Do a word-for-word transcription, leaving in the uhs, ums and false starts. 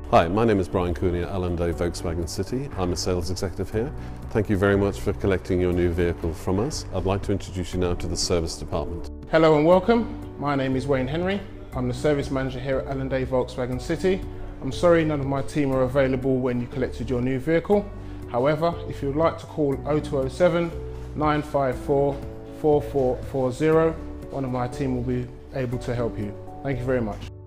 Hi, my name is Brian Cooney at Allendale Volkswagen City. I'm a sales executive here. Thank you very much for collecting your new vehicle from us. I'd like to introduce you now to the service department. Hello and welcome. My name is Wayne Henry. I'm the service manager here at Allendale Volkswagen City. I'm sorry none of my team are available when you collected your new vehicle. However, if you'd like to call oh two oh seven, nine five four, four four four zero, one of my team will be able to help you. Thank you very much.